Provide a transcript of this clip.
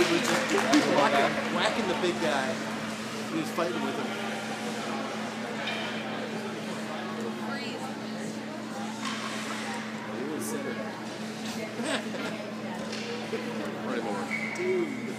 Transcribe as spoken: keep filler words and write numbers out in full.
was just whacking, whacking the big guy. He was fighting with him. He was sitting. Right over. Dude.